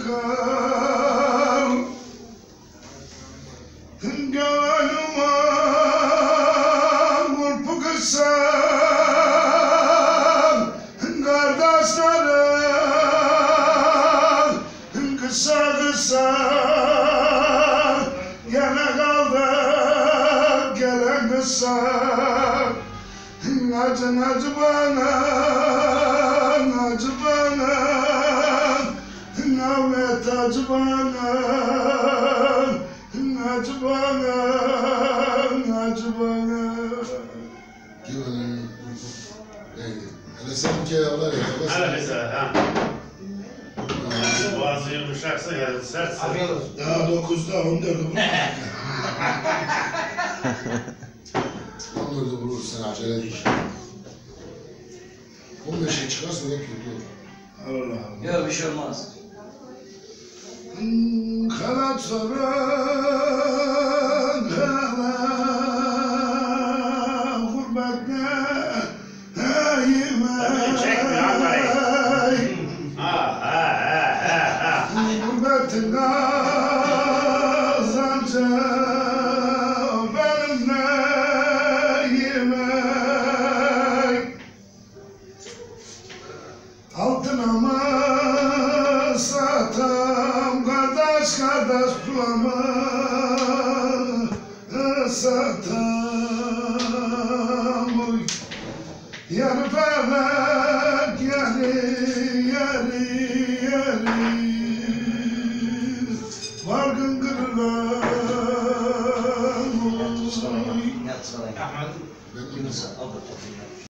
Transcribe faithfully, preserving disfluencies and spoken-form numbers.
kal gönlüme kurpu kısan kardeşlerim kısa kısa gene kaldı gelen kısa acın acı bana acı bana Navmet acı bana acı bana acı bana Güvenin neydi? Hele sen bir kere avlar ya. Hala mesela ha. Boğazı yumuşaksa ya sertse. Afiyet olsun. Daha dokuzda on dördü bu. on dördü bulursun acele değil. on beşe çıkarsa da kötü olur. Allah Allah. Yok bir şey olmaz. Kanat soran kanat gurbette yeme. Çekme Ankara'yı. Ha ha ha ha ha. Gurbetin kazancı benimle yemek. Altına mı satam kardeş kardeş bulamı satam oy. Yarı felek yeri yeri yeri vargın kırılan oy. Yat sana. Ben Yunus'a al da toplayın.